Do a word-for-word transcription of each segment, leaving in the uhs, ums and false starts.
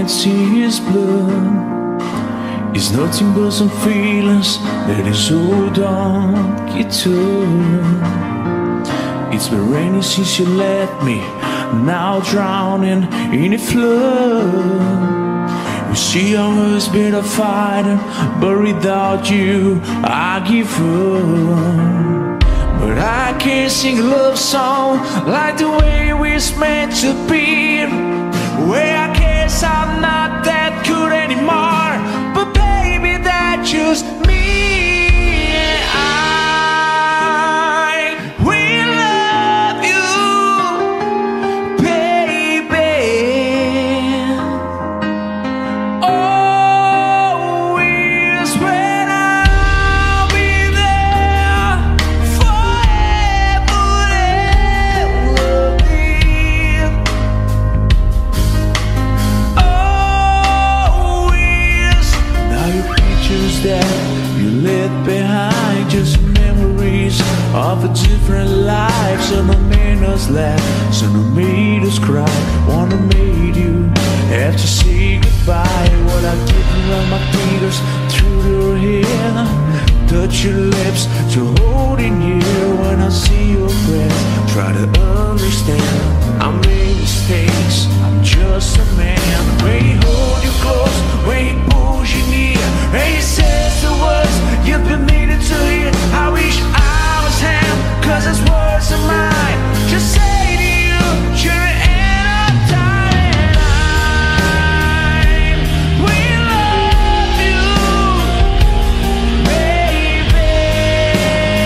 can't see his blood. It's nothing but some feelings that is hold on guitar. It's been raining since you left me, now drowning in a flood. You see, I was been a fighter, but without you, I give up. But I can't sing a love song like the way we're meant to be. Where I guess I'm not that good anymore, but baby, that's just me. I will love you, baby. Always when I'll be there, forever and will be. Always. Now your pictures that you left behind, just memories of a different life. Some have made us laugh, some have made us cry. One have made you have to say goodbye. What I did run my fingers through your hair, touch your lips to hold in here. When I see your breath, try to understand. I made mistakes, I'm just a man. When he hold you close, when he pulls you near, and he says the words you've been needing to hear. I wish I was him, cause his words are mine. Just say to you, you're in a time. We love you, baby.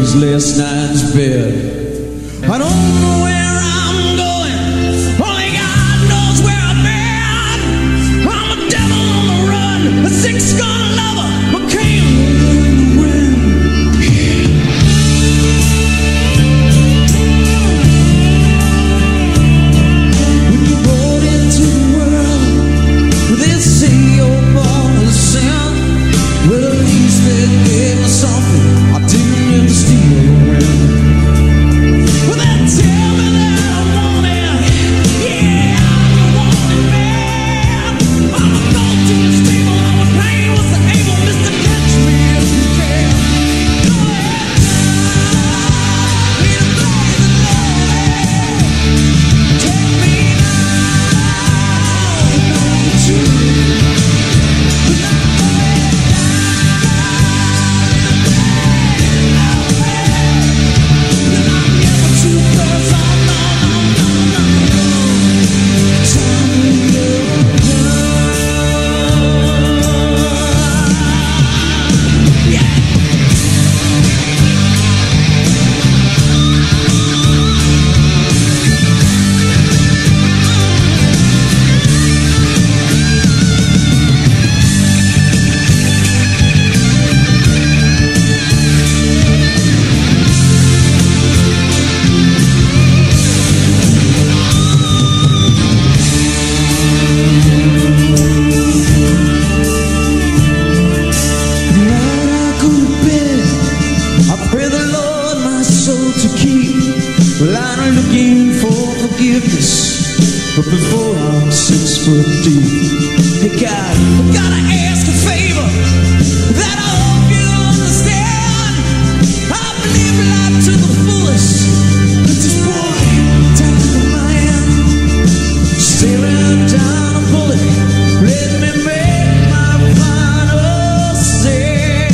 since last night's bed. I don't know where I'm going, only God knows where I've been. I'm a devil on the run, a six-gun lover, but came in the wind. When you're brought into the world, they say you're born with sin. Well, at least they gave me something I didn't have to steal or win. Well, they tell me that I want it. Yeah, I'm a wanted man. I'm a go to the stable. I'm a pain. What's the able, Mister Catch me if you can. Go ahead now. Be the blaze of glory. Take me now. Don't you? Well, I'm looking for forgiveness, but before I'm six foot deep, hey God, I gotta ask a favor that I hope you understand. I've lived life to the fullest, but this boy down the man, staring down a bullet, let me make my final stand.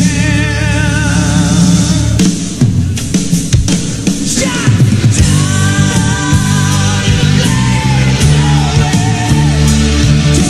Shot! Take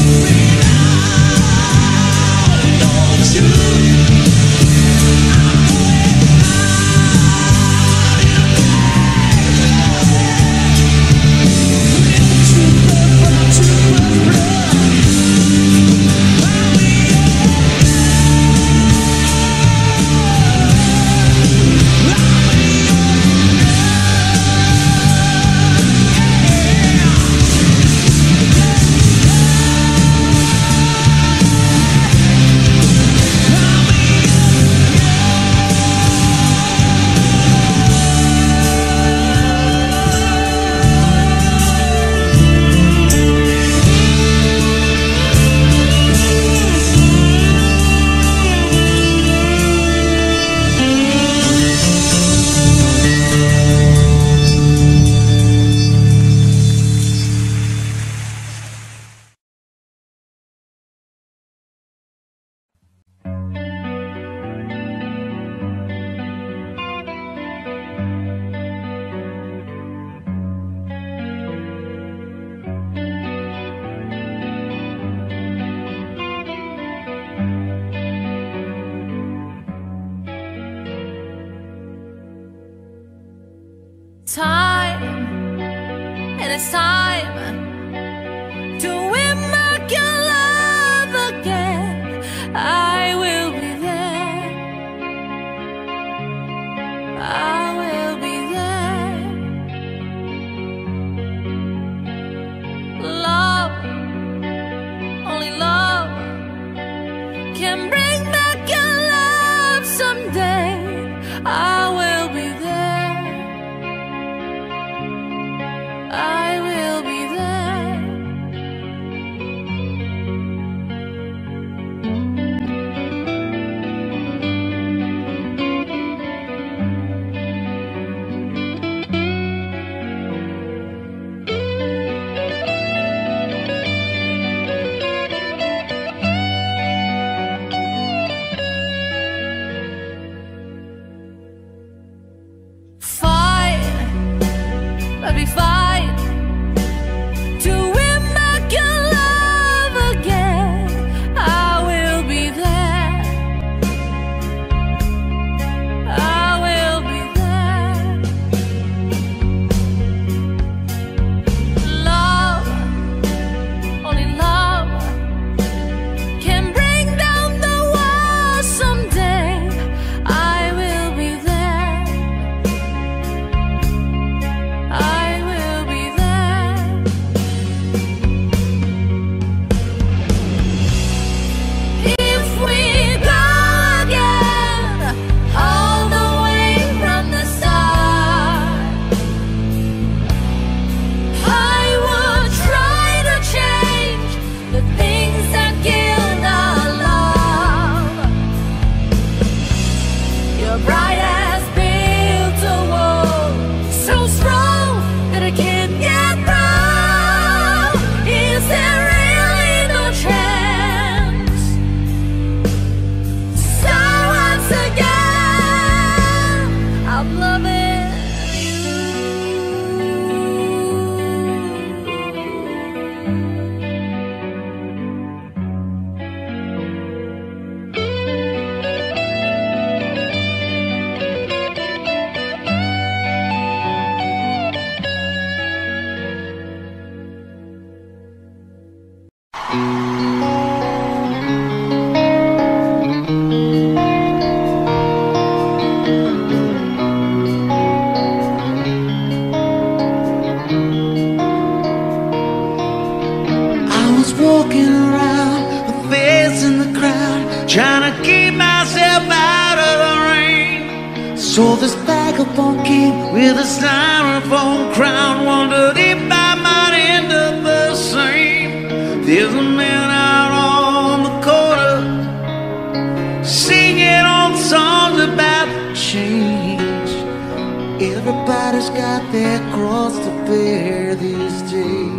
Walking around with face in the crowd, trying to keep myself out of the rain. Saw this vagabond king with a styrofoam crown, wondered if I might end up the same. There's a man out on the corner singing old songs about change. Everybody's got their cross to bear these days.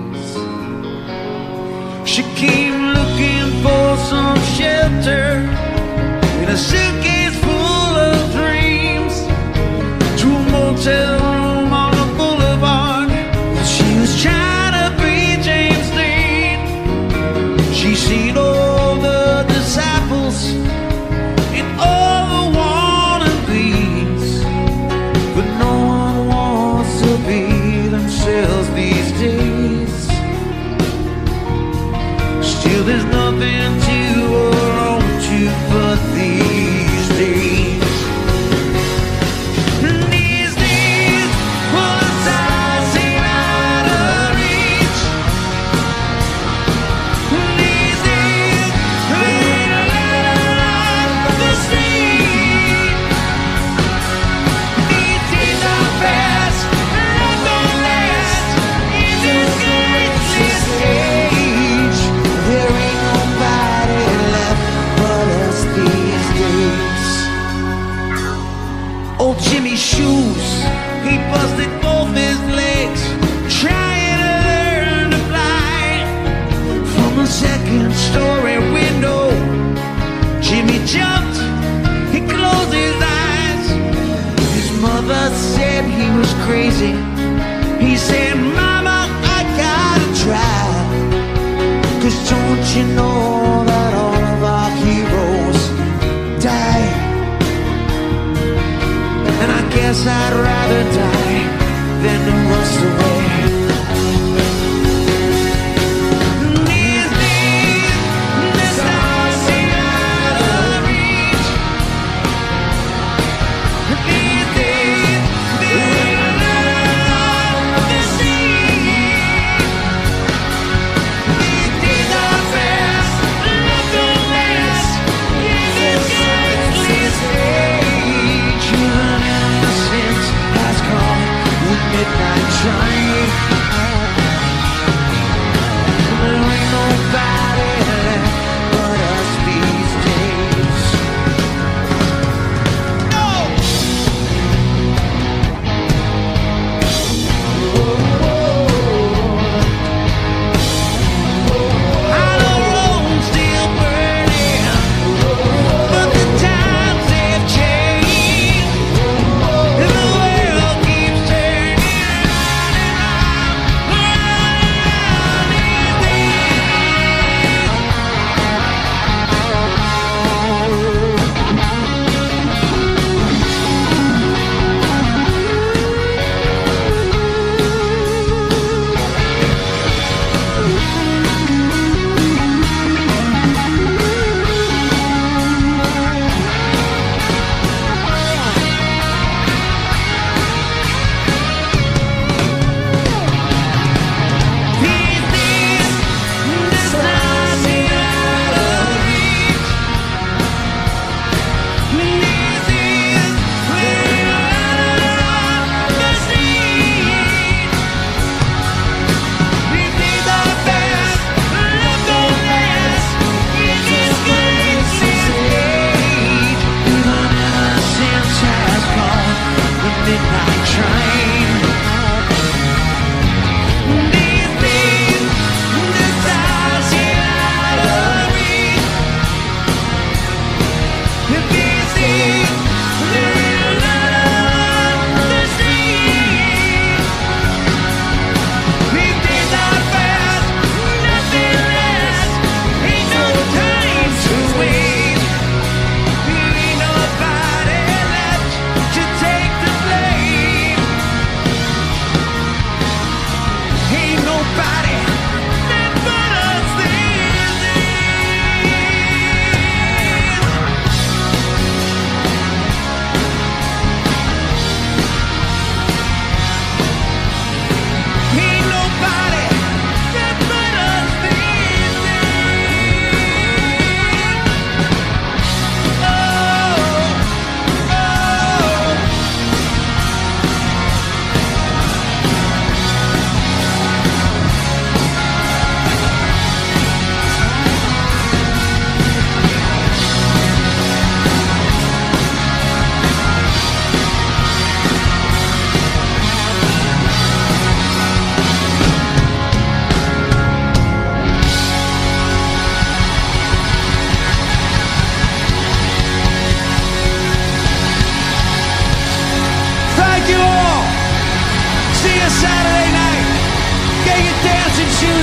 She came looking for some shelter in a suitcase full of dreams, to a motel room on the boulevard. She was trying to be James Dean. She's seen all the disciples and all the wannabes, but no one wants to be themselves these days. Still, there's nothing to hold on to but these days. These days, well, the stars seem out of reach. These days, we ain't allowed to see. These days are fast, love don't last in this graceless age. There ain't nobody left but us these days. Old Jimmy's shoes, he busted both his legs, trying to learn to fly. From a second story window, Jimmy jumped, he closed his eyes. His mother said he was crazy. He said, "Mama, I gotta try. 'Cause don't you know that all of our heroes die? And I guess I'd rather die than to rust away." These days, the stars seem out of reach. These days, they ain't allowed to see. These days are fast,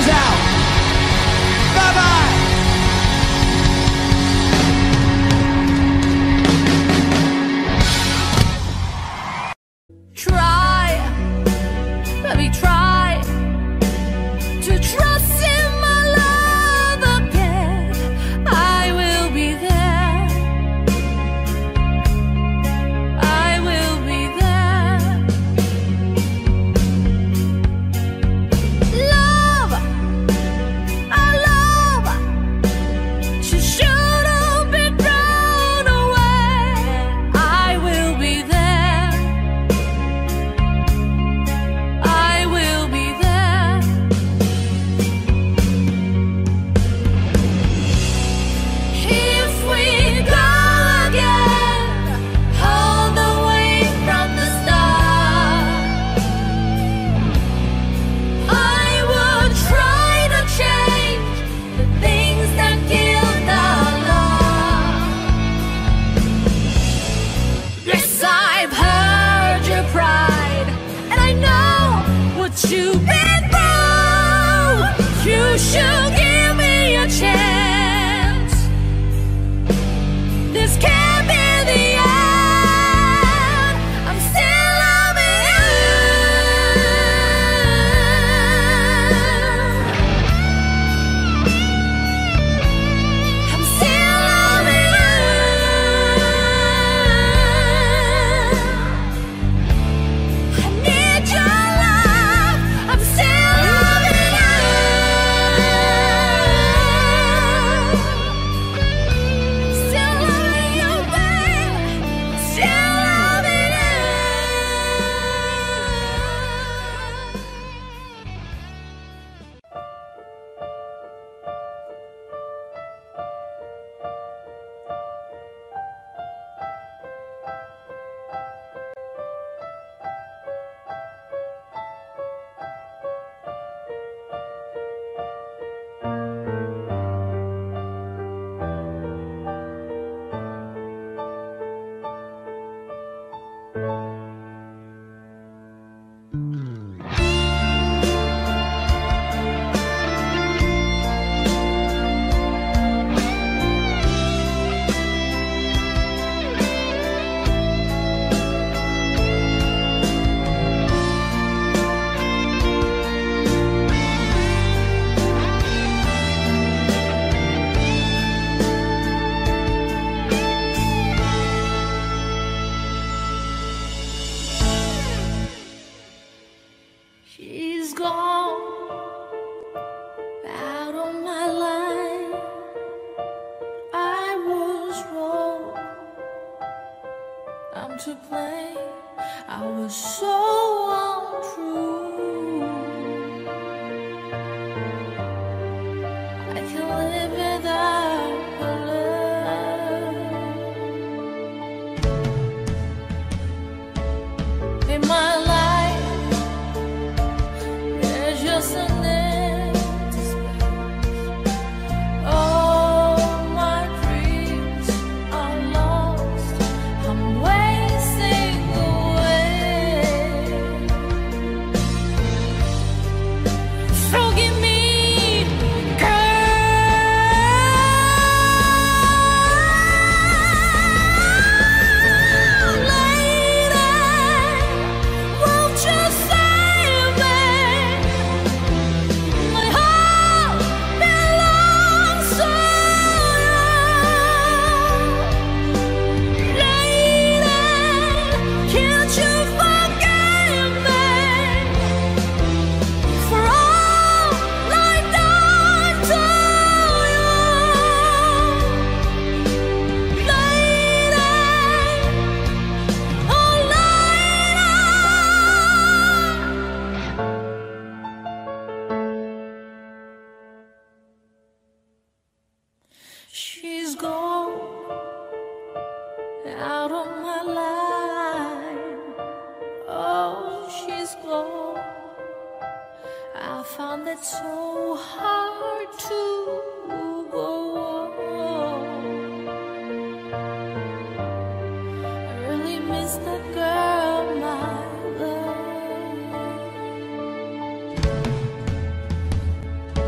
Peace out. Bye bye. Try, baby, try to trust in my love again. I will be there. I will be there. Love, our love, she shouldn't be thrown away. I will be there. I will be there. If we go again, all the way from the start, I would try to change the things that killed our love. Yes, I've heard your pride, and I know what you've been through. You should give me a chance. This can't be the end. I'm still loving you. I'm still loving you. I need your love. I'm still loving you. Still loving you, babe. Still loving you. She's gone out of my life. I was wrong. I'm to blame. I was so untrue. I can live without her love. In my life, there's just an empty space. All my dreams are lost. I'm wasting away. Forgive me, girl. Lady, won't you save me? My heart belongs to you. Lady, can't you forgive me for all I've done to you? Lady, oh lady. She's gone out of my life. Oh, she's gone. I found it so hard to go on. I really miss the girl, my love.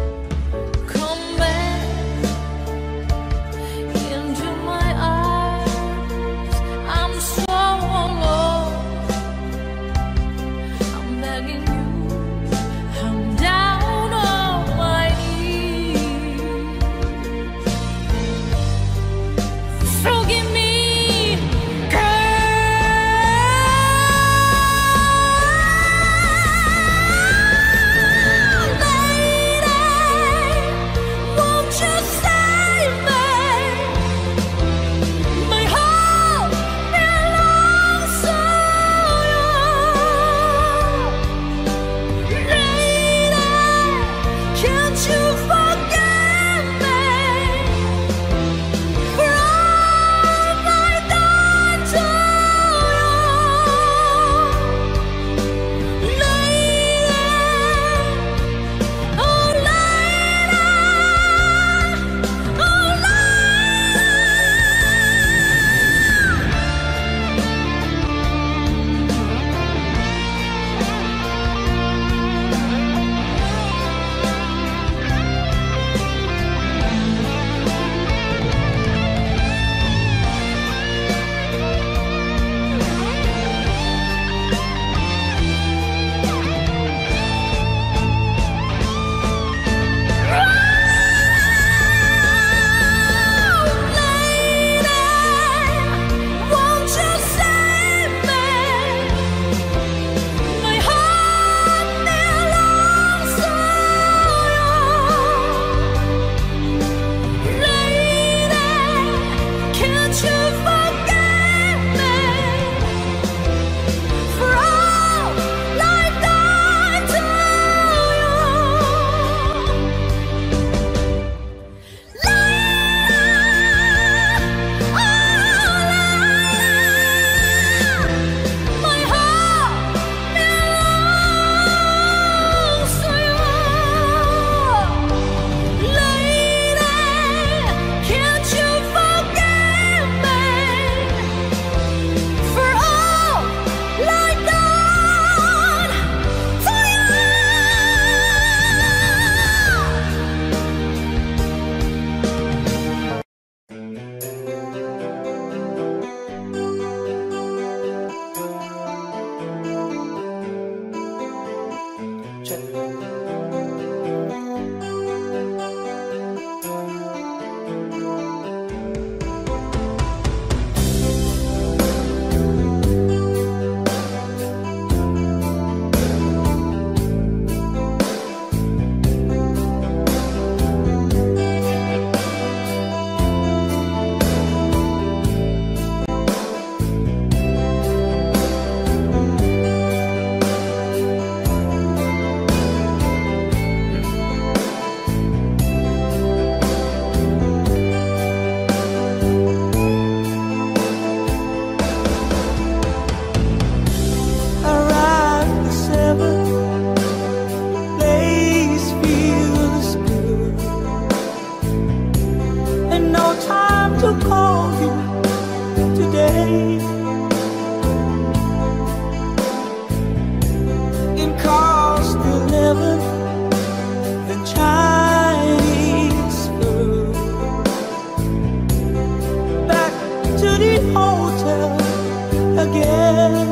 time to call you today. In cost eleven, the Chinese food. Back to the hotel again.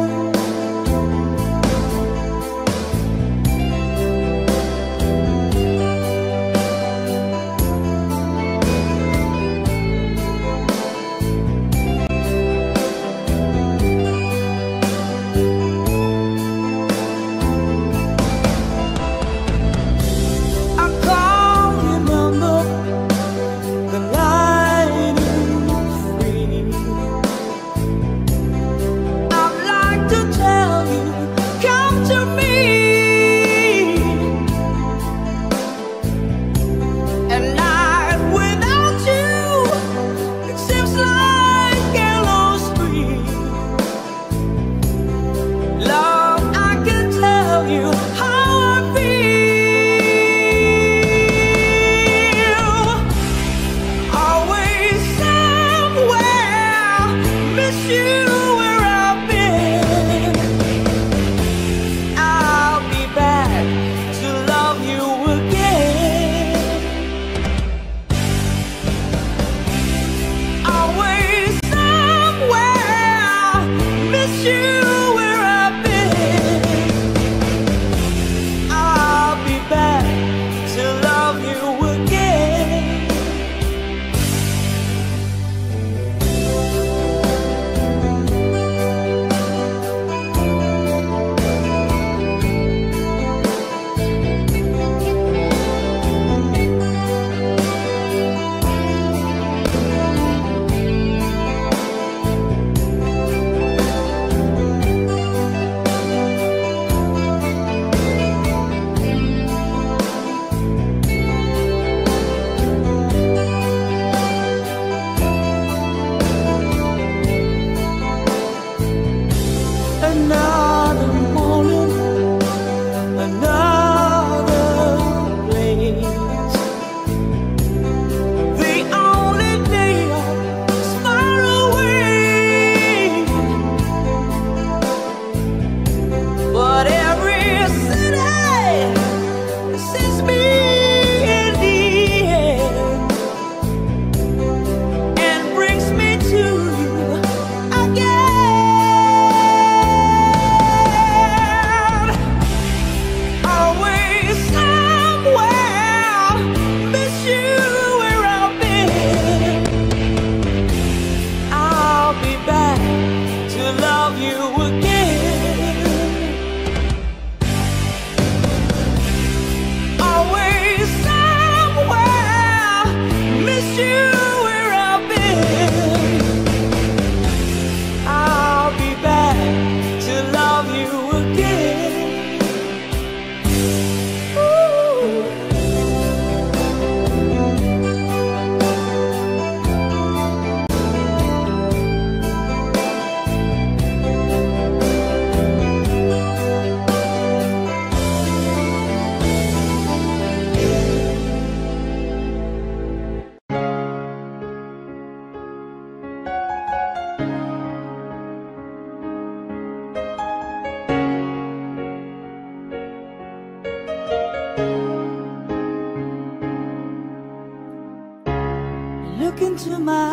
Look into my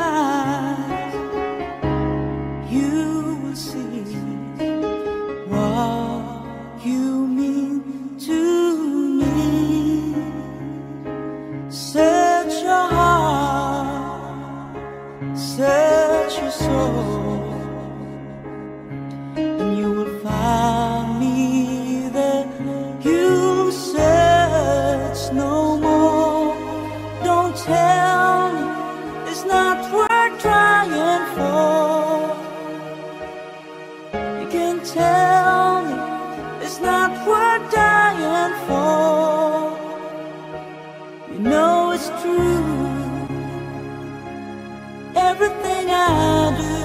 eyes, you will see what you mean to me. Search your heart, search your soul, and you will find me there. You search no more. Don't tell me it's not worth trying for. You can tell me it's not worth dying for. You know it's true. Everything I do,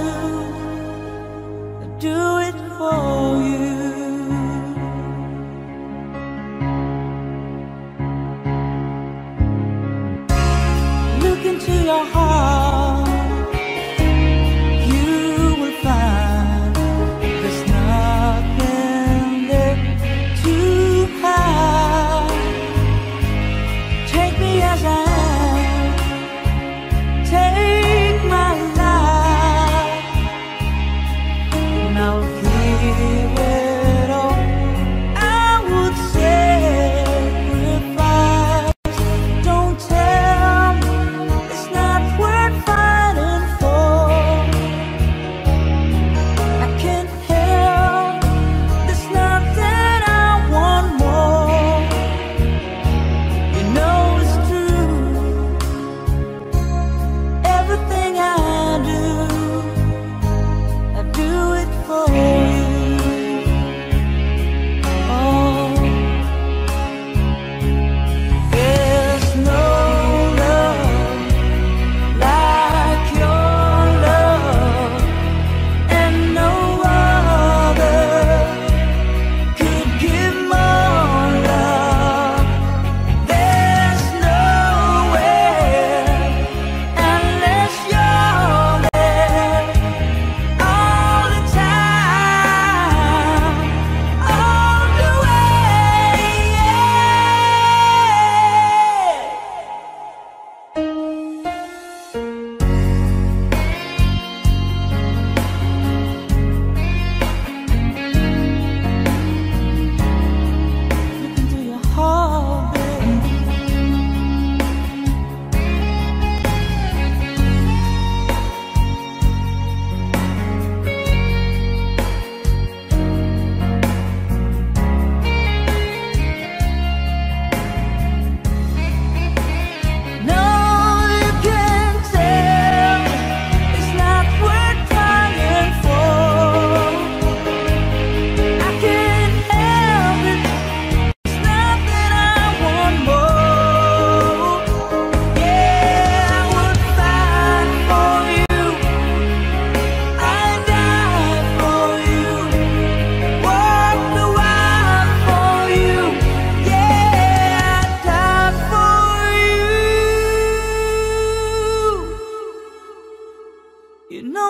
I do it for you. Look into your heart,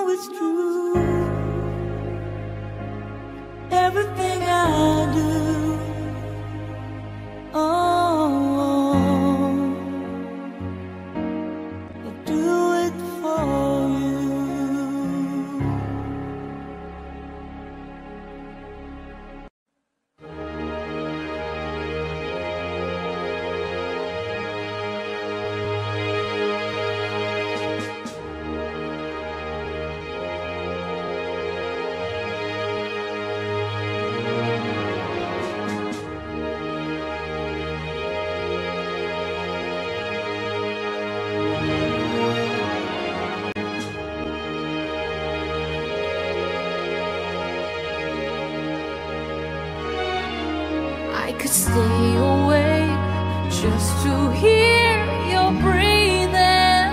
it's true. Everything I do, oh, I do it for you. I could stay awake just to hear your breathing,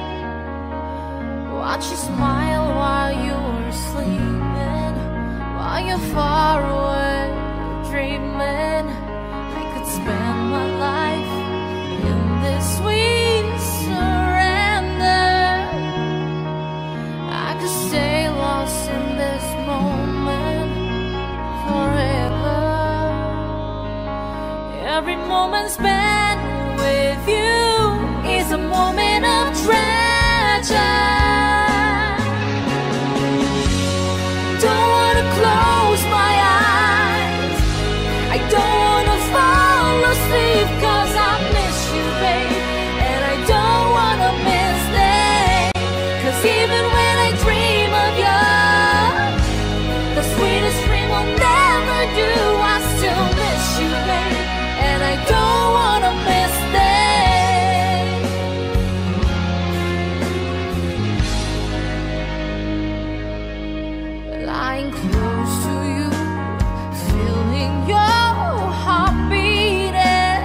watch you smile while you're sleeping, while you're far away dreaming. I could spend my life in this sweet surrender. I could stay lost in this moment forever. Every moment spent with you is a moment of treasure. Don't wanna close my eyes, I don't wanna fall asleep, 'cause I miss you, babe, and I don't wanna miss them. 'Cause even when I dream of you, the sweetest dream will never do. I still miss you, babe, and I don't wanna miss them. Lying close to you, feeling your heart beating,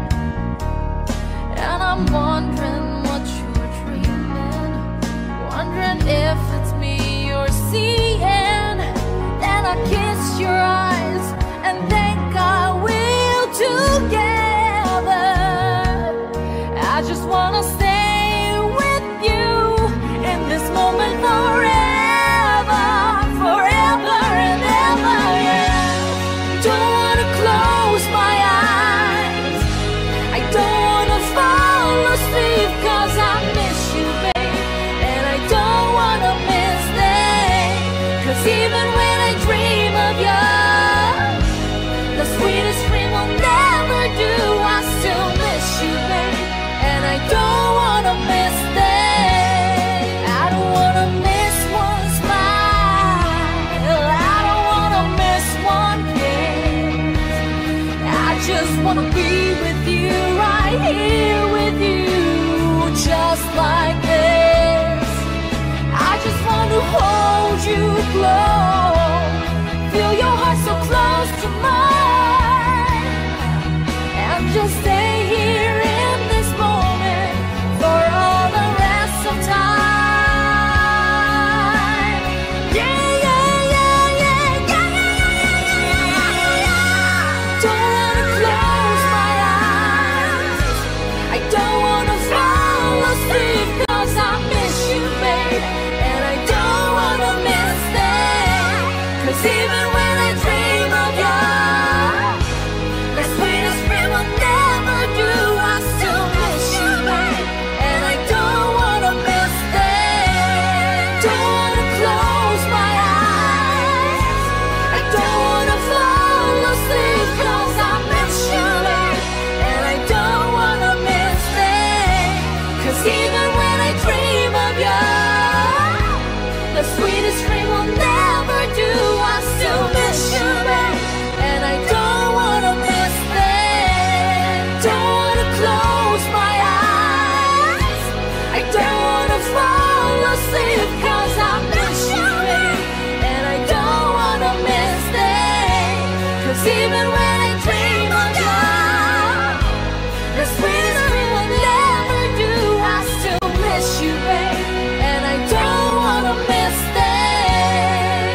and I'm wondering what you're dreaming, wondering if it's me you're seeing. Then I kiss your eyes and think I will together. I just wanna stay with you in this moment forever, forever and ever, yeah. Don't wanna close my eyes, I don't wanna fall asleep, 'cause I miss you, babe, and I don't wanna miss them. 'Cause even when I dream of you, the sweetest dream will never do. I still miss you, babe, and I don't wanna miss them. I don't wanna miss one smile, I don't wanna miss one kiss. I just wanna be with you, right here with you, just like this. I just want to hold you close, feel your heart so close to mine, and just stay here in this moment for all the rest of time. Yeah, yeah, yeah, yeah, yeah, yeah, yeah, yeah, yeah. Don't wanna close my eyes, I don't wanna fall asleep, 'cause I miss you, babe, and I don't wanna miss them. 'Cause even when I dream of you, the sweetest dream will never do. I still miss you, babe, and I don't wanna miss them. Don't wanna close my eyes, I don't wanna fall asleep, 'cause I miss you, babe, and I don't wanna miss them. 'Cause even when I dream of you, the sweetest dream will never do. I still miss you, babe, and I don't wanna miss them. Don't wanna close my eyes, I don't wanna fall asleep, 'cause I miss you, babe, and I don't wanna miss them. 'Cause even when I dream of you, the sweetest dream will never do. I still miss you, babe, and I don't wanna miss them.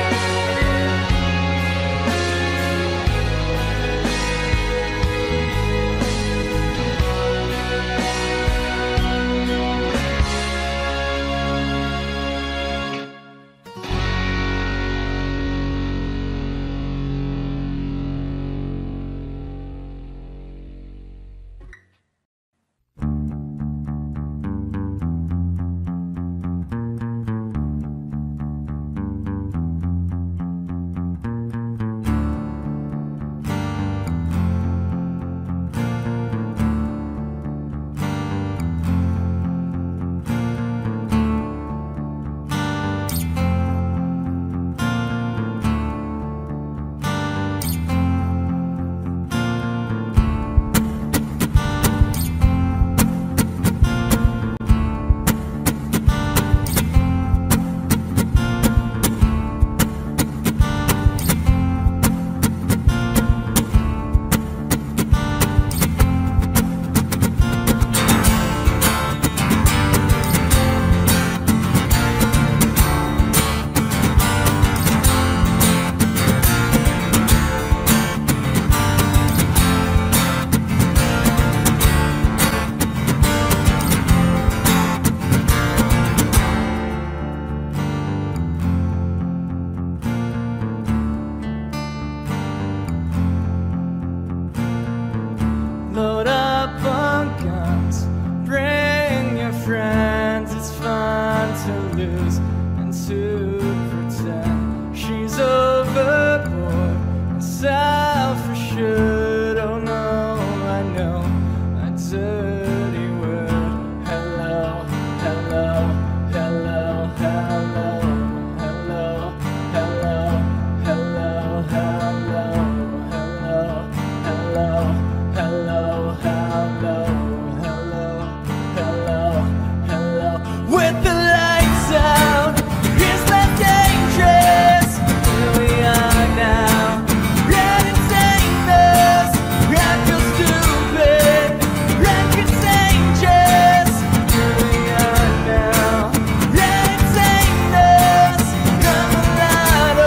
lose and to pretend she's overboard and self-assured. Oh no, I know a dirty word. Hello, hello, hello, hello, hello, hello, hello, hello, hello, hello, hello, hello, hello, hello. With the lights out, it's less dangerous. Here we are now. Red and tameless. I feel stupid. Red contagious. Here we are now. Red and tameless. I'm a lotto.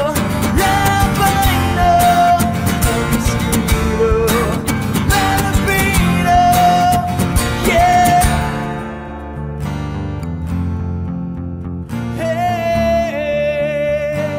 Albino. A mosquito. Malabino. Yeah. Hey,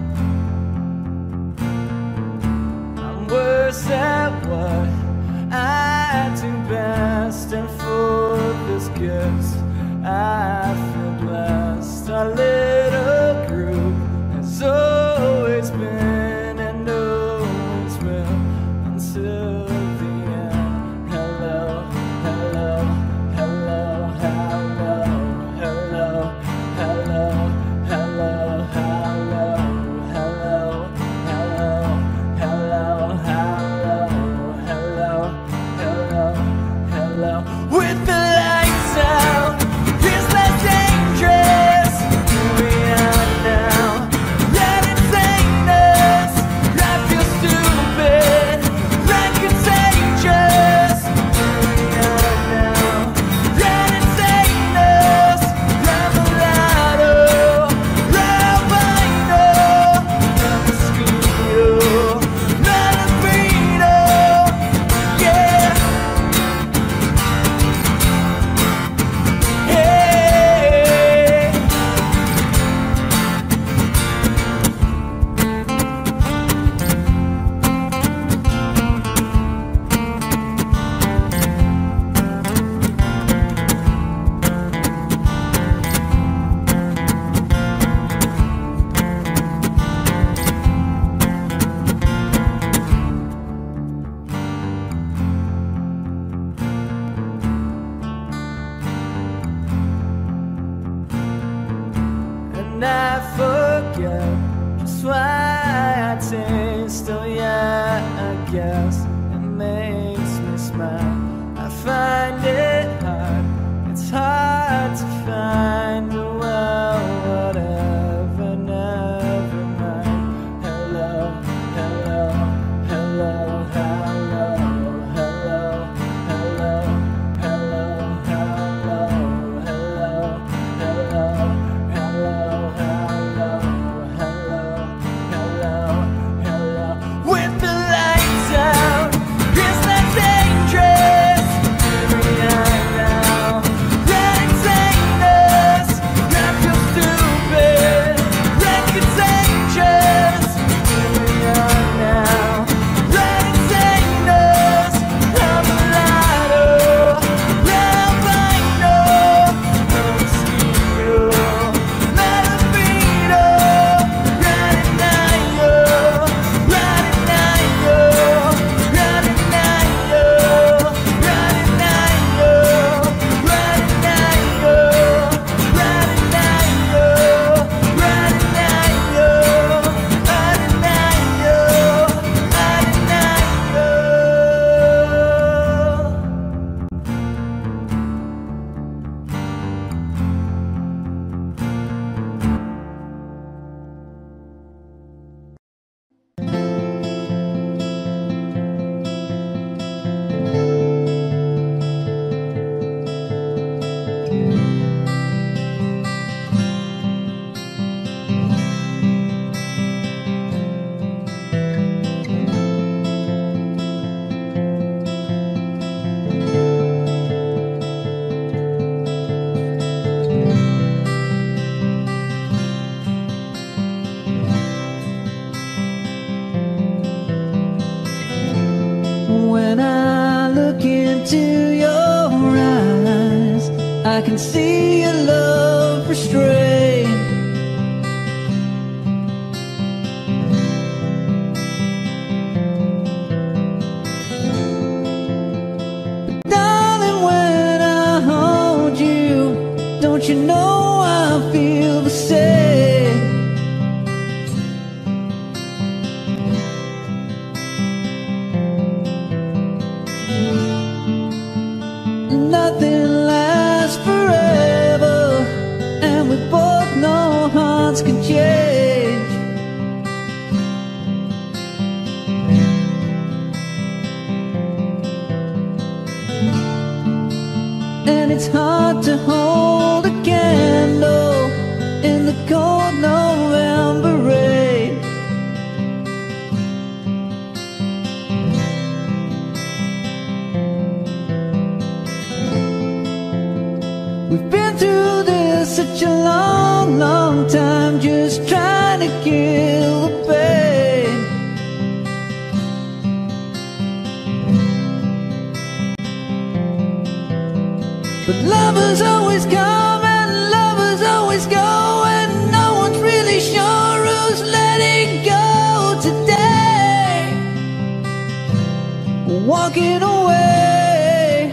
I'm worse at what I do best, and for this gift I feel blessed. Our little group has always been and always will until the end. Hello, hello, hello, hello, hello, hello, hello, hello, hello, hello, hello, hello, hello, hello. With the lights out, it's less dangerous. Here we are now. Let it take us. I feel stupid. Red contagious. Here we are now. Let it take us. I'm a lotto. Albino. A mosquito. Malabino. Yeah. Hey. And I forget just why I taste. Oh yeah, I guess it makes me smile. I find it hard, it's hard to find. Well, whatever, never mind. Hello, hello, hello, hello, hello, hello, hello, hello, hello, hello, hello, hello, hello, hello, hello. With the lights out, it's less dangerous. Here we are now. Red and tameless. I feel stupid. Red contagious. Here we are now. Red and tameless. I'm a lotto. Albino. A mosquito. Malabino. Radinayo. Radinayo. Radinayo. Radinayo. Radinayo. Radinayo. Radinayo. Radinayo. When I look into your eyes, I can see your love for strangers. you know I feel the same? Nothing lasts forever, and we both know hearts can change. And it's hard to hold a candle in the cold November rain. We've been through this such a long, long time, just trying to kill the pain. But lovers always come and lovers always go, and no one's really sure who's letting go today. Walking away.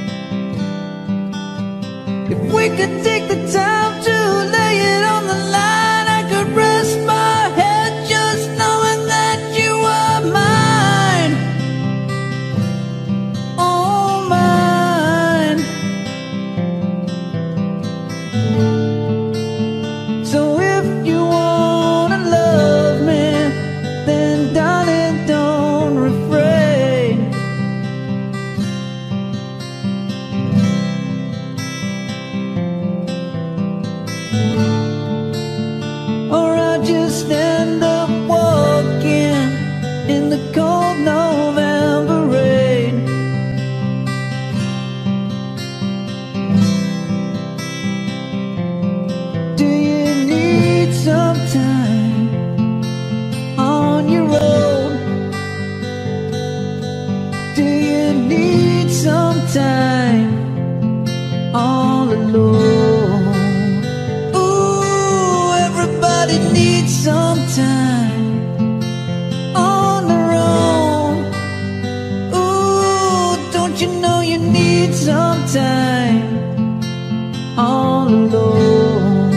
If we could take the time to lay it on the line, I could rest my head just knowing that you were mine. Oh, mine. So if you wanna love me, then darling, don't refrain. Or I'll just end up walking in the cold November rain. Do you need some time on your own? Do you need some time all alone? Ooh, everybody needs some time on their own. Ooh, don't you know you need some time all alone?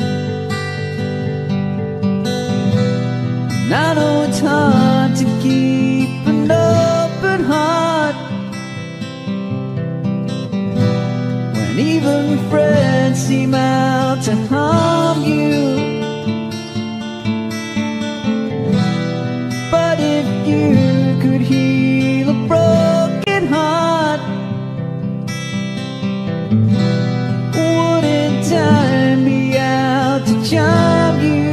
And I know it's hard to keep an open heart when even friends seem out to harm you. But if you could heal a broken heart, wouldn't time be out to charm you?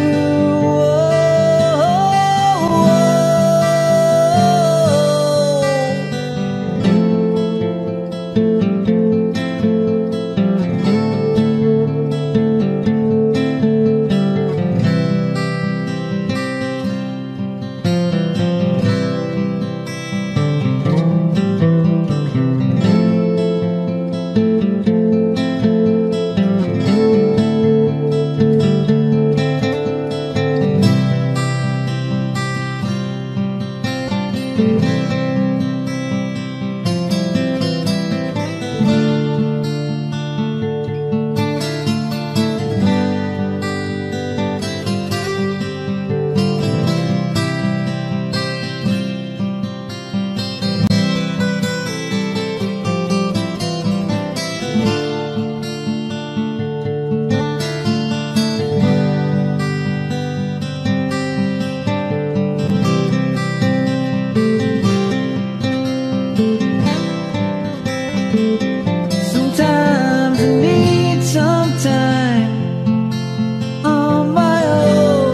Sometimes I need some time on my own.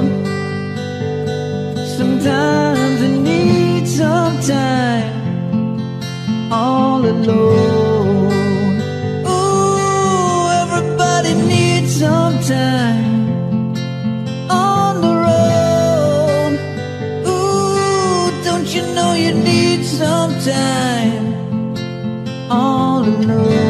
Sometimes I need some time all alone. Ooh, everybody needs some time on their own. Ooh, don't you know you need some time all alone?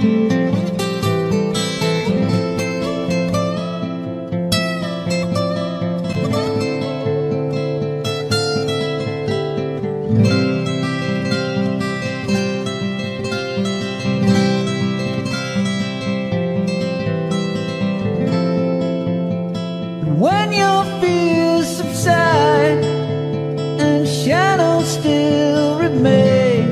When your fears subside and shadows still remain,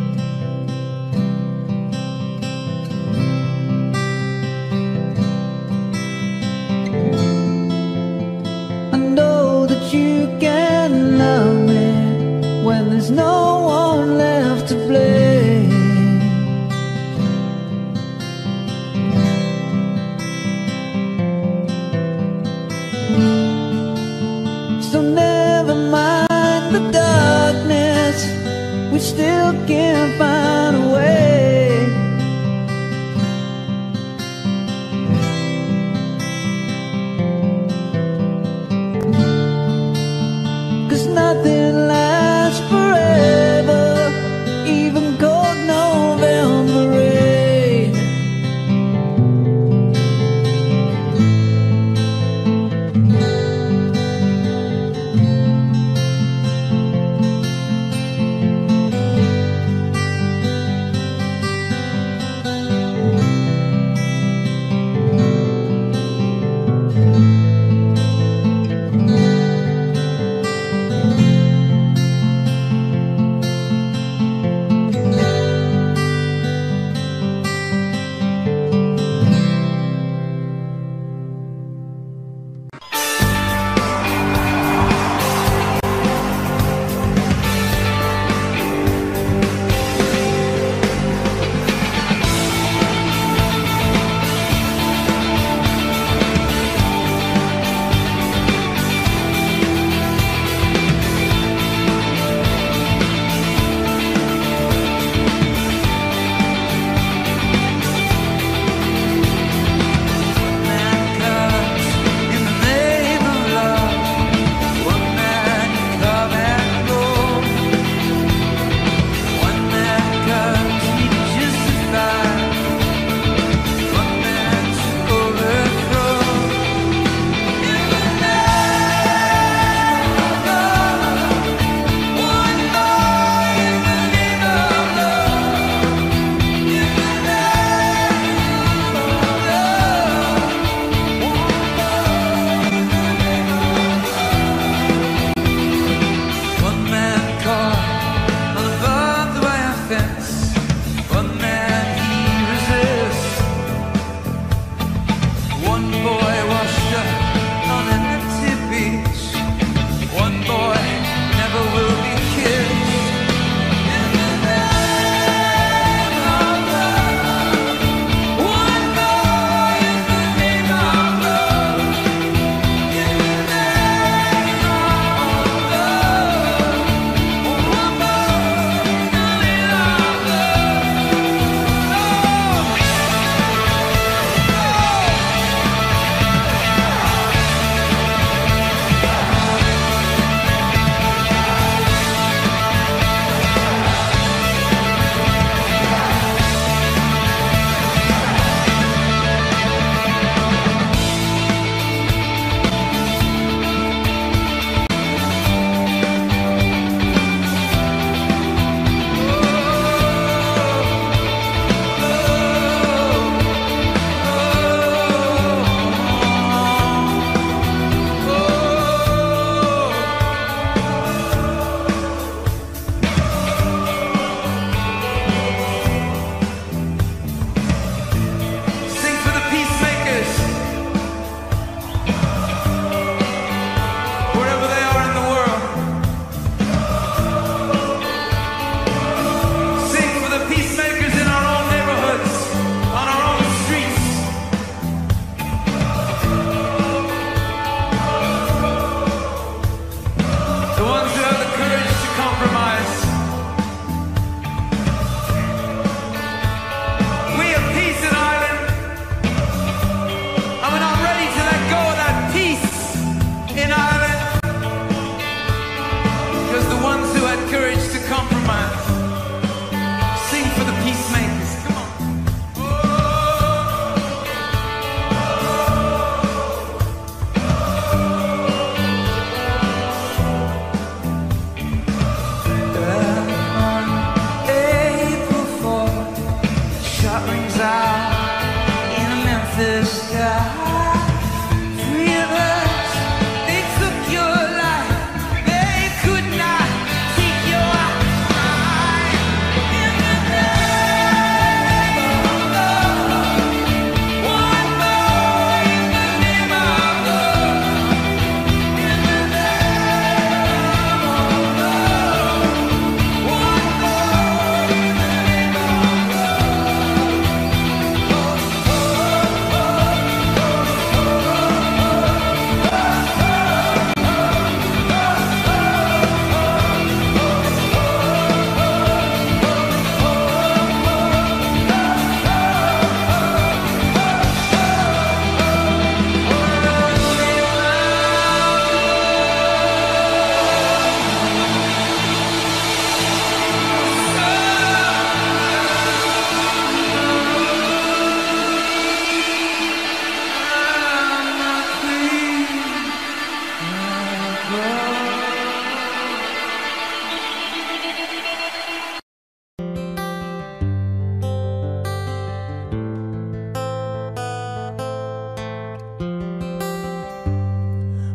I know that you can love me when there's no one left to blame. So never mind the darkness, we still can find a way. Cause nothing lasts forever, even cold November rain.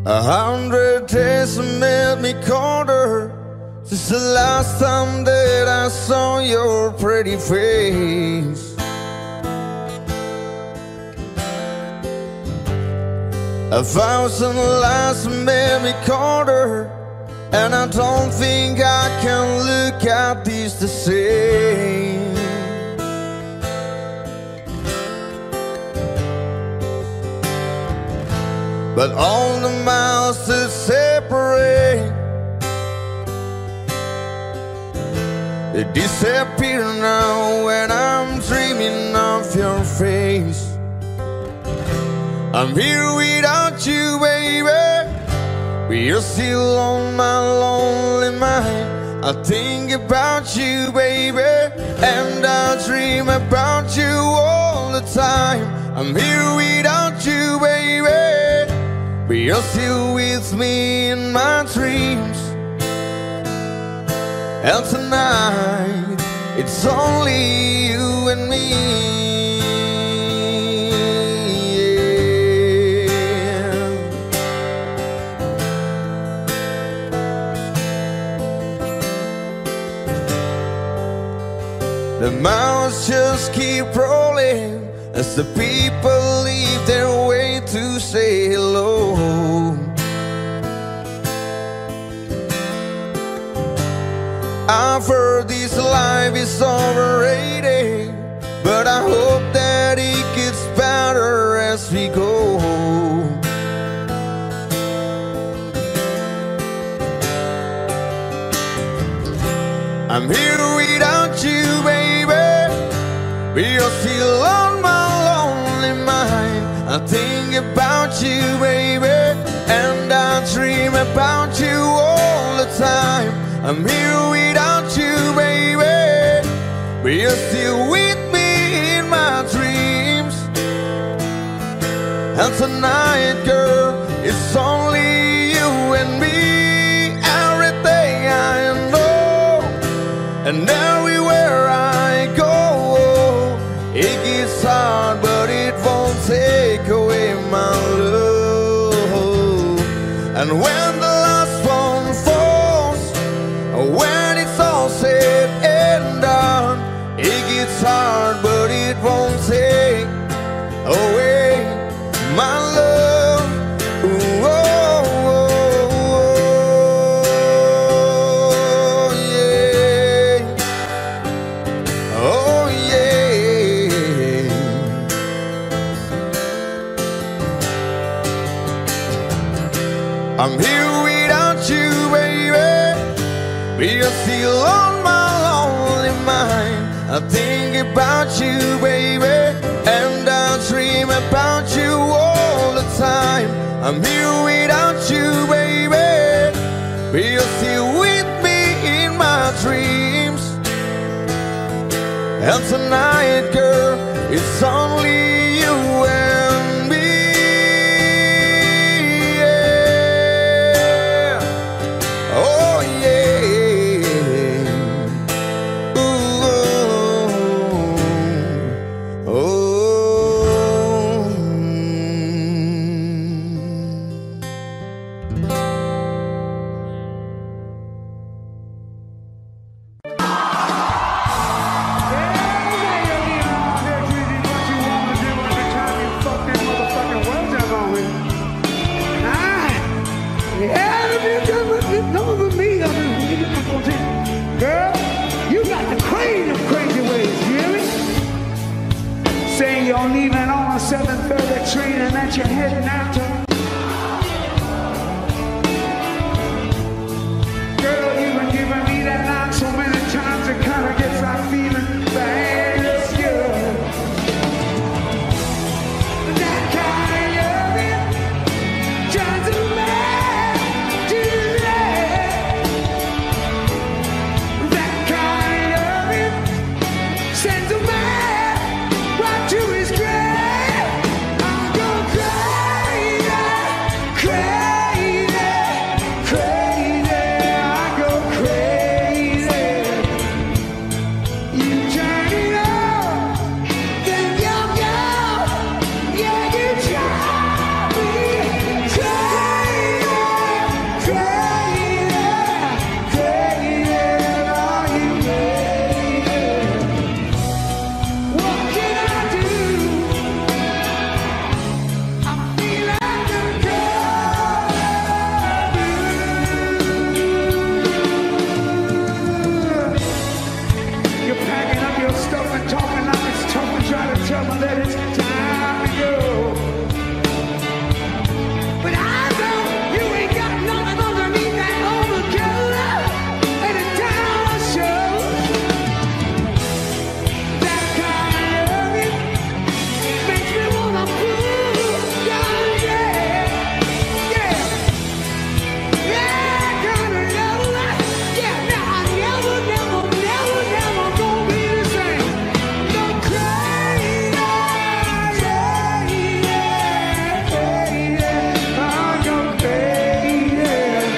A hundred days have made me colder since the last time that I saw your pretty face. A thousand lies have made me colder, and I don't think I can look at these the same. But all the miles that separate, they disappear now when I'm dreaming of your face. I'm here without you, baby, but you're still on my lonely mind. I think about you, baby, and I dream about you all the time. I'm here without you, baby, but you're still with me in my dreams. And tonight, it's only you and me. The miles just keep rolling as the people leave their way to say hello. I've heard this life is overrated, but I hope that it gets better as we go. I'm here without you, baby, but you're still on my lonely mind. I think about you, baby, and I dream about you all the time. I'm here without you, baby, but you're still with me in my dreams. And tonight, girl, it's only you and me. Everything I know, and everywhere I go, it gets hard, but it won't take away my love. And when the last one falls, when it's all said and done, it gets hard, but it won't take away my love. Ooh, oh, oh, oh, yeah. Oh, yeah. I'm here without you, baby, but you're still on my lonely mind. I think about you, baby, and I dream about you all the time. I'm here without you, baby, but you're still with me in my dreams. And tonight, girl, it's only you and me. Yeah. Oh, yeah. Ooh, oh, oh. Girl, you got the crazy, crazy ways, you hear me? Saying you're leaving on a seven thirty train and that you're heading out to. Girl, you've been giving me that line so many times it kind of gets that feeling bad as good. That kind of it drives a man to that. That kind of it sends a man right to his grave. I'm gonna cry. tell me that it's time to go. But I know you ain't got nothing underneath that overcoat, and it down shows that kind of loving makes me wanna pull down, yeah, yeah, yeah, kind of love, yeah. Now I never, never, never, never gonna be the same. No crazy, yeah, yeah, yeah. I'm no crazy.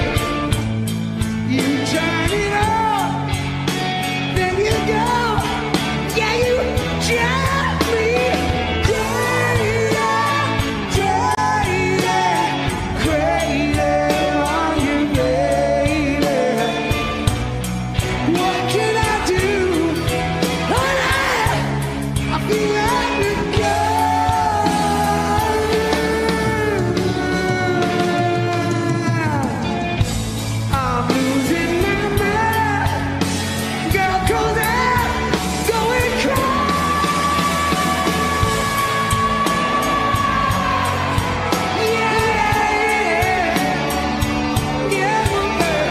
You turn it up, then you go, yeah, you drive me crazy, crazy, crazy on you, baby. What can I do? Oh, I feel like to go. I'm losing my mind, girl, 'cause I'm going crazy. Yeah, yeah, yeah, girl.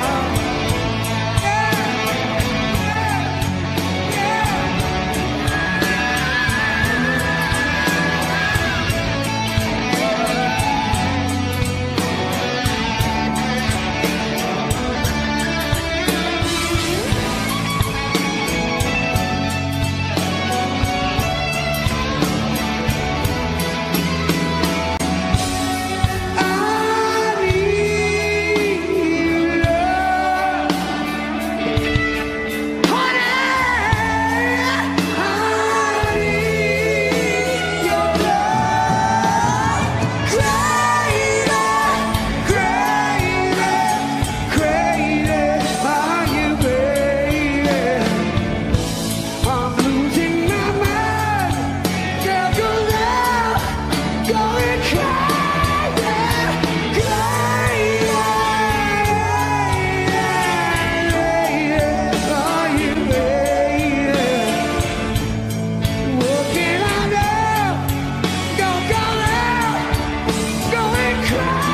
Yeah, yeah. I need love, honey. I need your love, crazy, crazy, crazy are you, baby? I'm losing my mind, girl, 'cause I'm going crazy, crazy are you, baby? What can I do? Go, go, go, going crazy.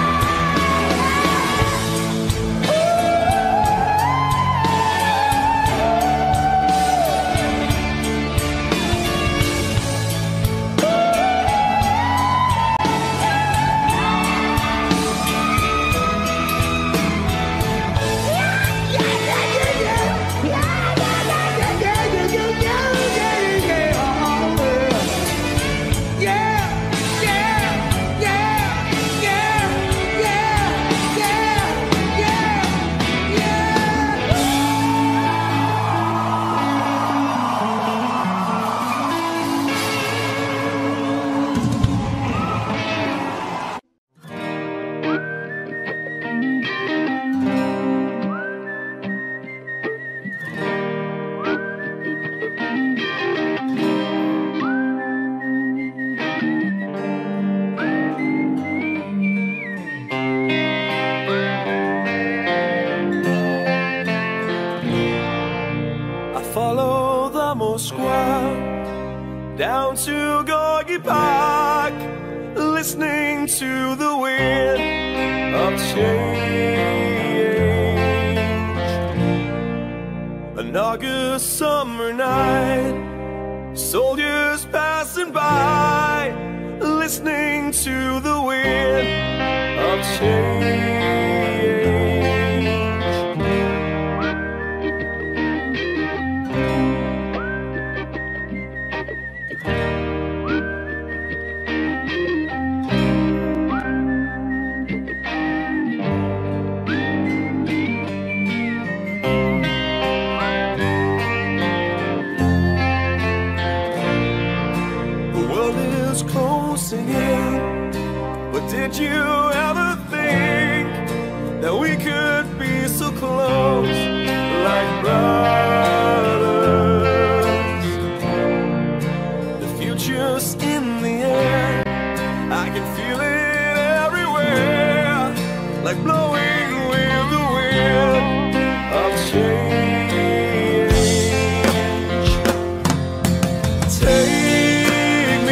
I follow the Moskwa down to Gorky Park, listening to the wind of change. An August summer night, soldiers passing by, listening to the wind of change. The world is closing in, but did you ever think that we could be so close, like brothers? The future's in the air, I can feel it everywhere, like blowing with the wind of change. Take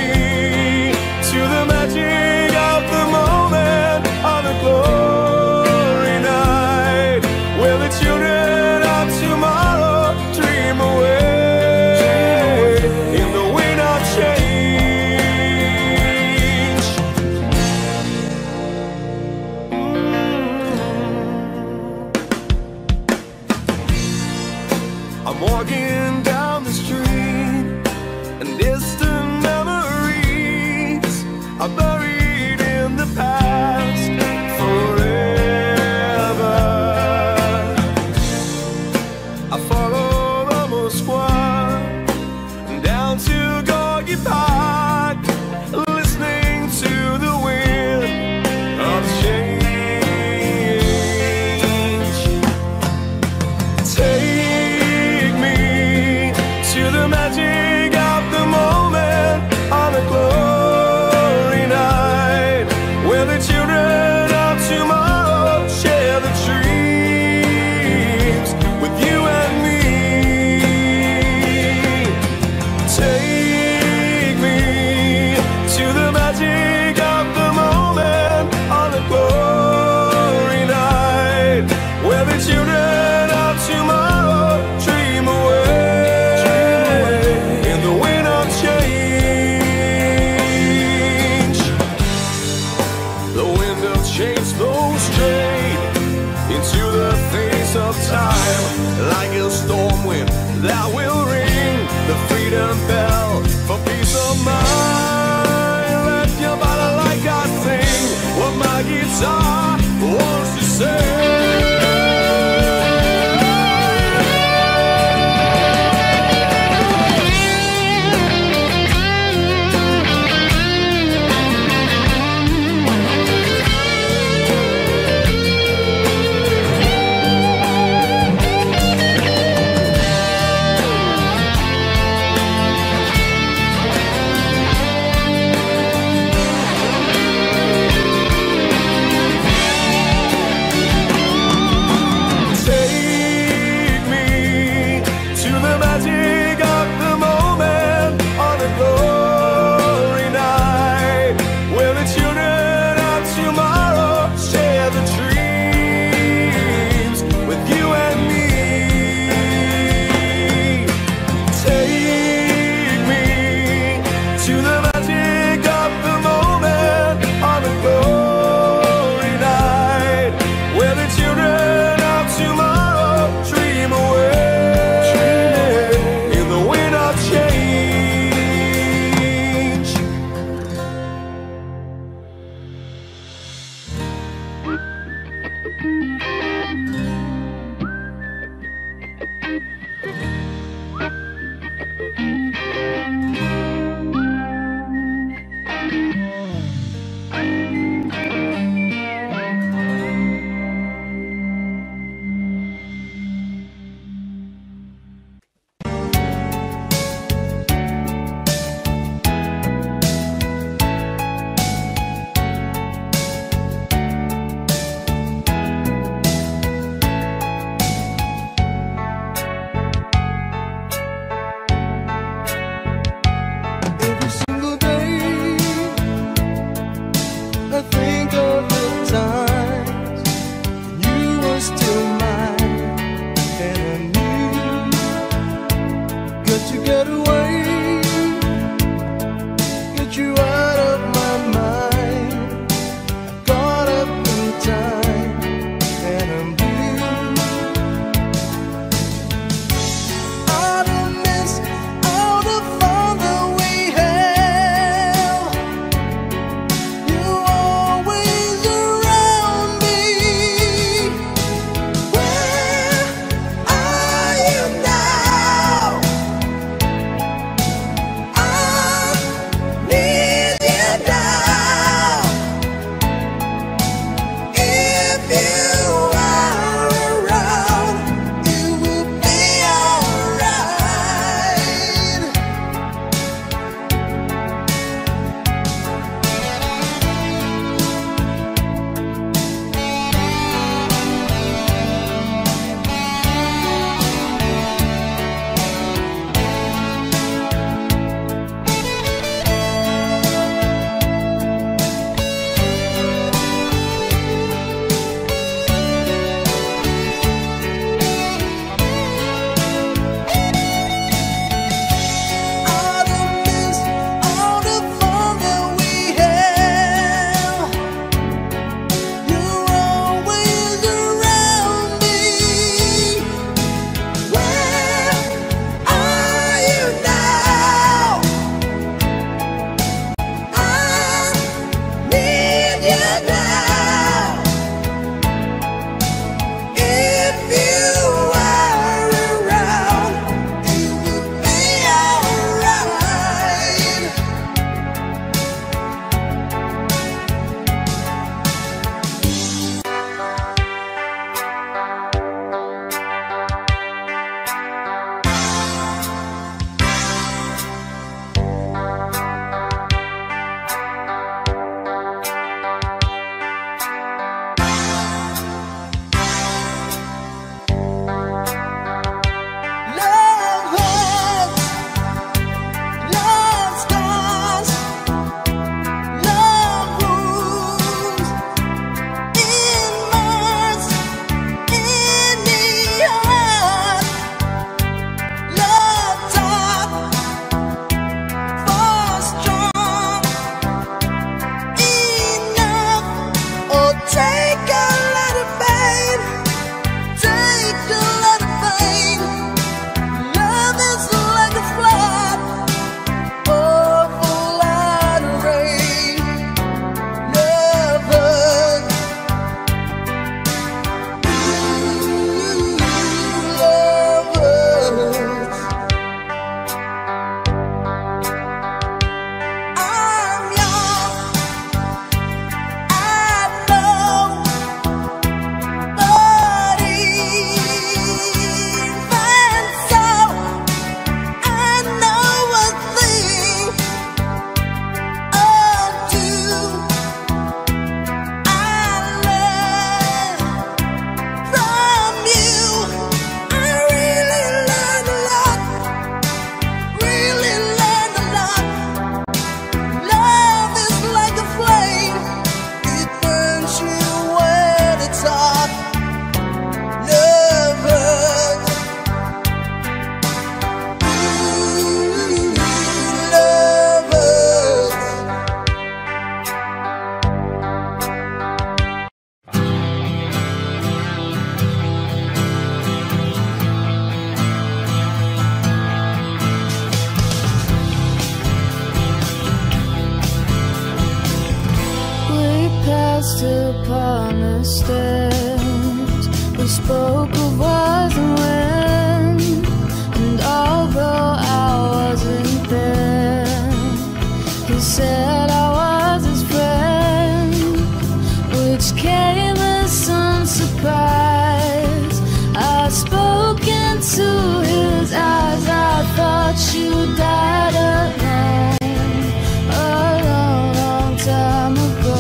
rest upon the stairs. We spoke of was and when, and although I wasn't there, he said I was his friend, which came as some surprise. I spoke into his eyes. I thought you died alone a long, long time ago.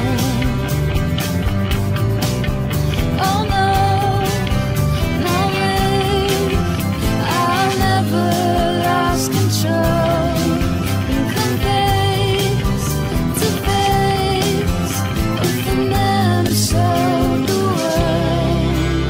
Oh no, no way, I never lost control. You come face to face with the man who sold the world.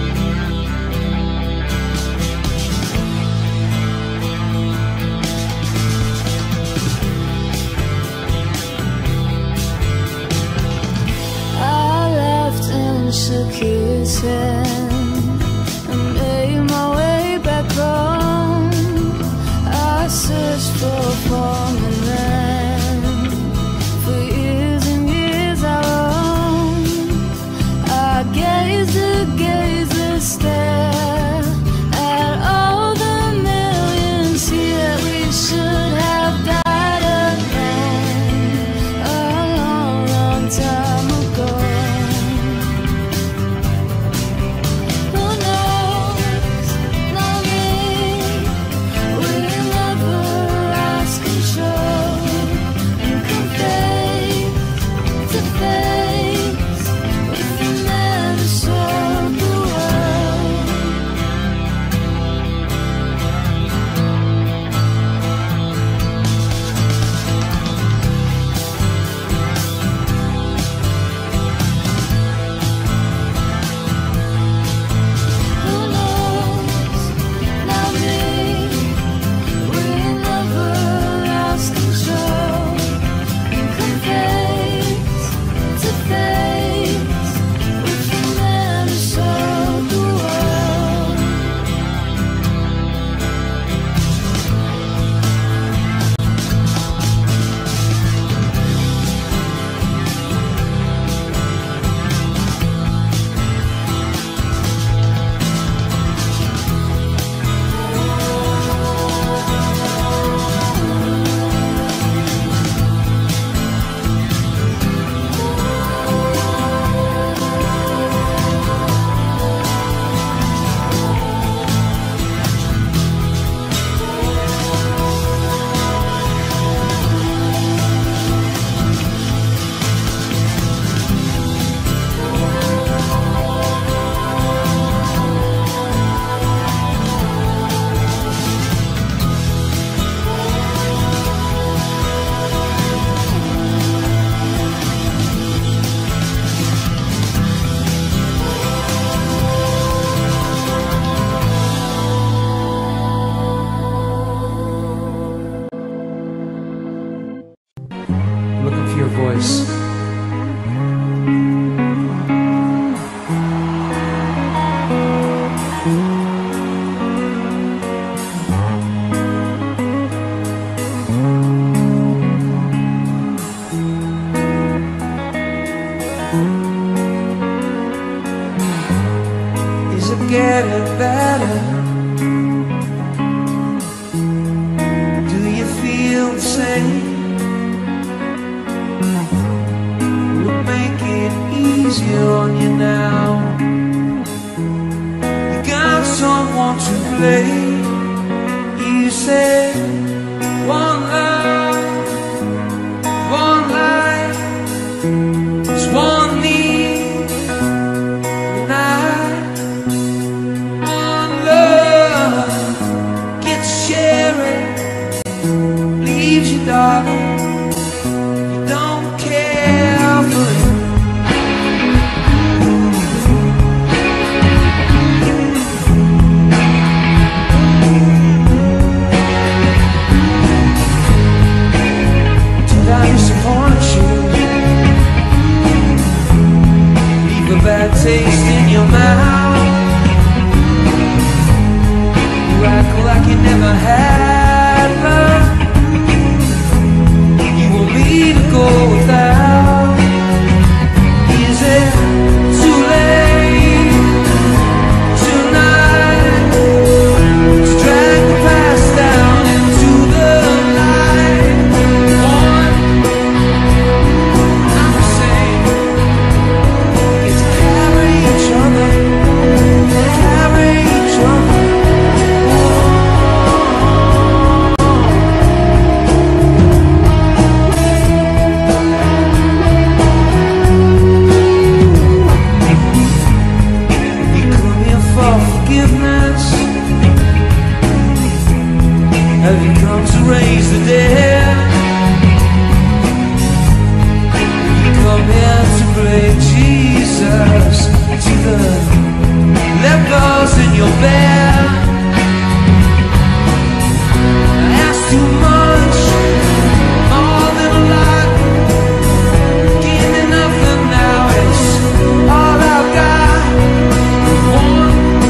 I left and shook his hand and made my way back home. I searched for a foreign land. For years and years I roamed. I gazed and gazed and stared at all the millions here. We should have died alone a long, long time ago. Who knows? Not me. We never lost control. You come face to face with the man who sold the world. Who knows? Not me. We never lost control. You come face to face with the man who sold the world. Looking for your voice. Is it getting better? Do you feel the same? We'll make it easier on you now. You got someone to blame. You said one love, one life, there's one need, and I, one love, get to share it, leaves you, darling. You don't care for it. Did I disappoint you? Leave a bad taste in your mouth. You act like you never had love. You want me to go without. You say Jesus to the lepers in your bed. I ask too much, more than a lot. Give me nothing now, it's all I've got. One,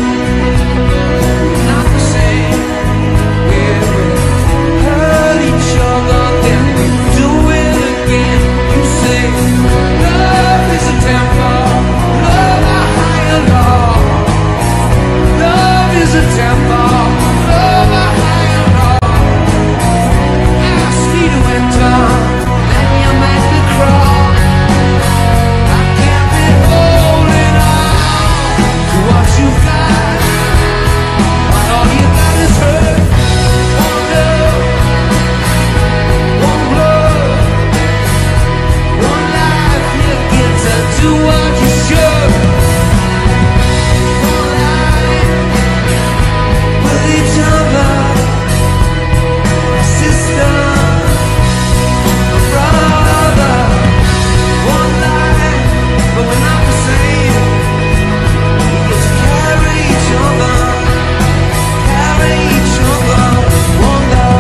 not the same. Yeah, we hurt each other, then we do it again. You say love is a temple, love a higher law. Love is a temple, love a higher law. Ask me to enter, then you make me crawl. I can't be holding on to what you've got, when all you got is hurt. One love, one blood, one life. You get to do what you should. One life with each other, a sister, a brother. One life, but we're not the same. We get to carry each other, carry each other. One love.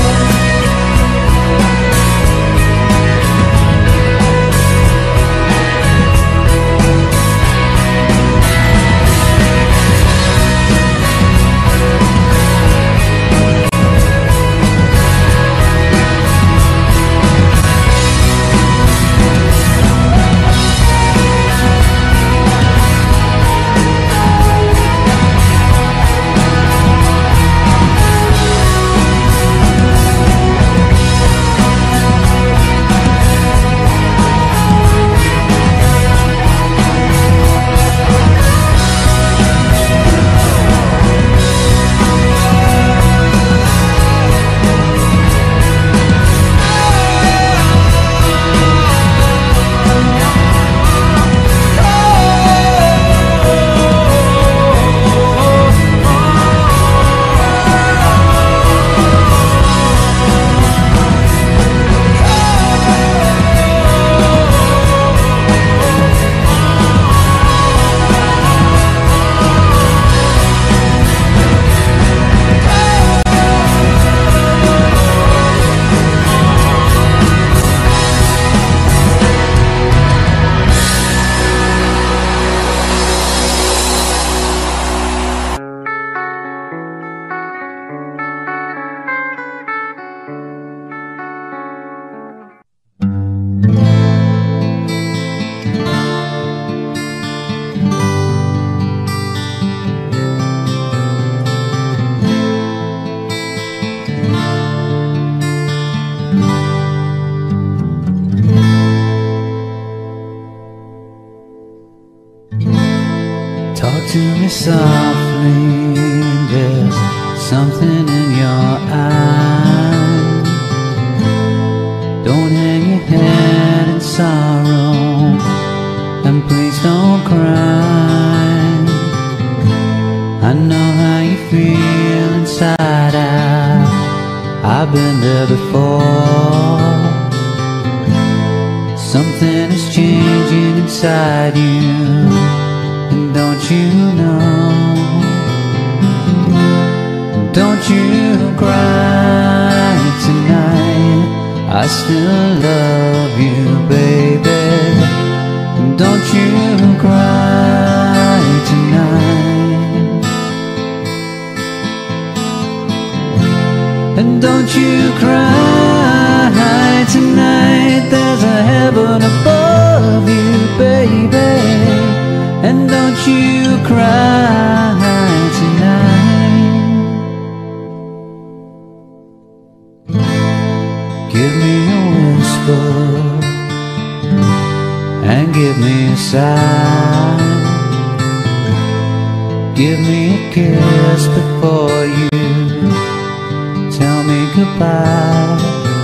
Talk to me softly, there's something in your eyes. Don't hang your head in sorrow, and please don't cry. I know how you feel inside out, I've been there before. Something is changing inside you, and don't you know? Don't you cry tonight, I still love you, baby. Don't you cry tonight. And don't you cry tonight, there's a heaven above you, baby. And don't you cry tonight. Give me a whisper, and give me a sigh. Give me a kiss before you tell me goodbye.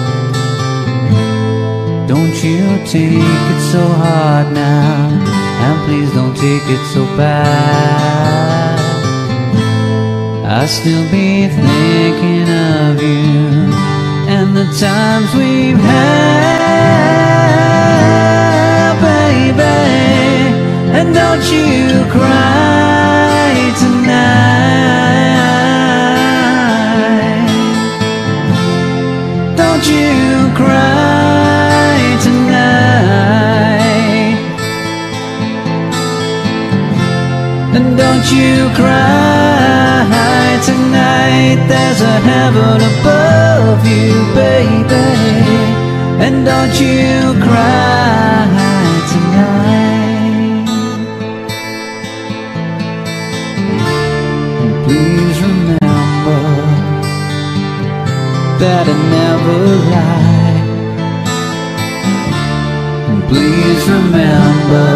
Don't you take it so hard now, and please don't take it so bad. I'll still be thinking of you and the times we've had, baby. you cry tonight. Don't you cry tonight. And don't you cry tonight. There's a heaven above you, baby. And don't you cry tonight. And please remember that I never lied. And please remember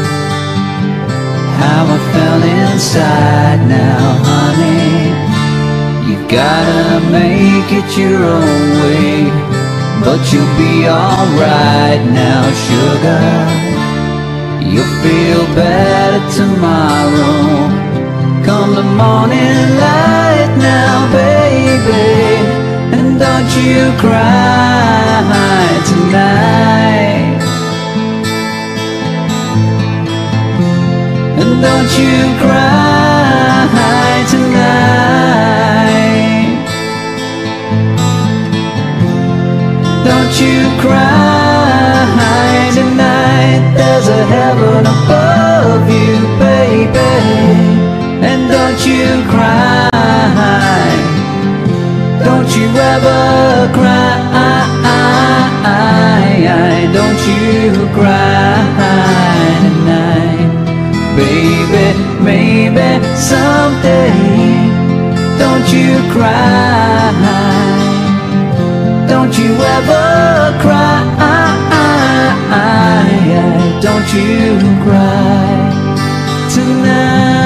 how I felt inside. Now, honey, you've gotta make it your own way, but you'll be alright now, sugar. You'll feel better tomorrow, come the morning light now, baby. And don't you cry tonight. And don't you cry tonight. Don't you cry tonight. There's a heaven above you, baby. And don't you cry. Don't you ever cry. Don't you cry tonight. Baby, maybe someday. Don't you cry. Don't you ever cry. Don't you cry tonight.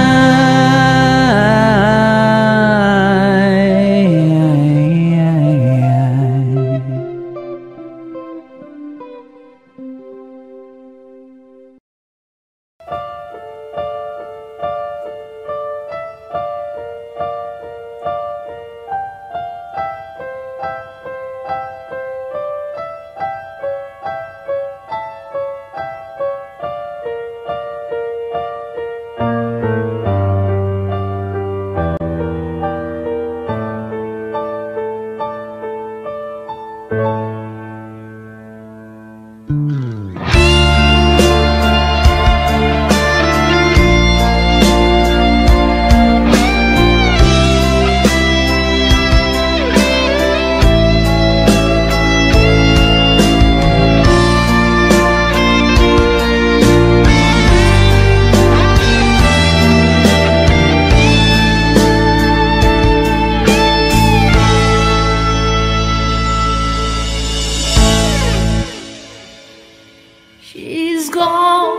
She's gone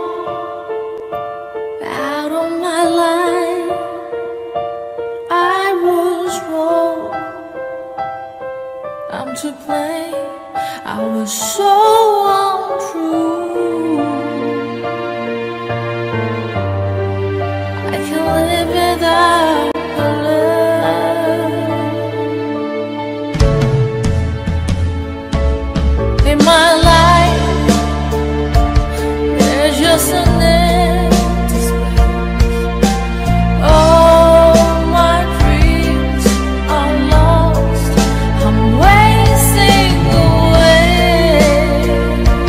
out of my life. I was wrong. I'm to blame. I was so untrue. I can't live without her love. In my life, there's just an empty space. All my dreams are lost. I'm wasting away.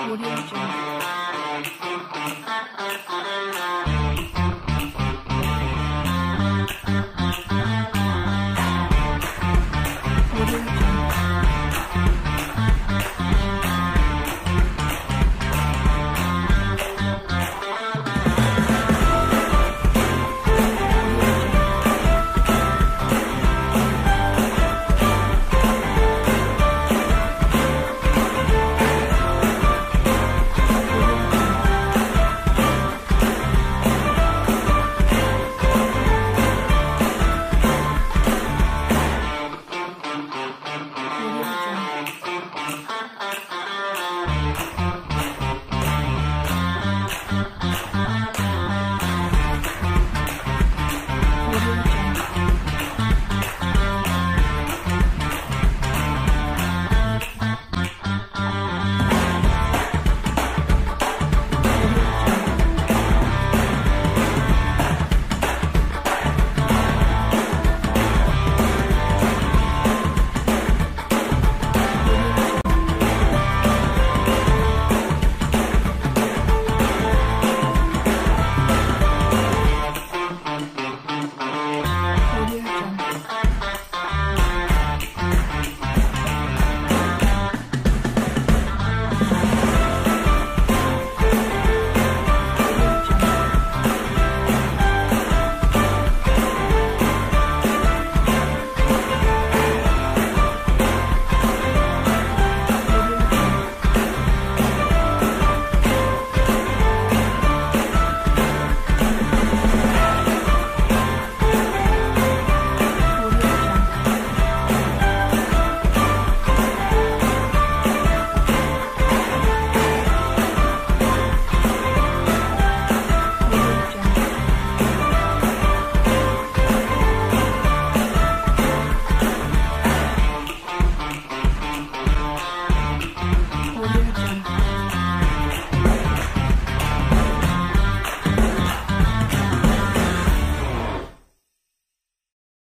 Audio Jungle.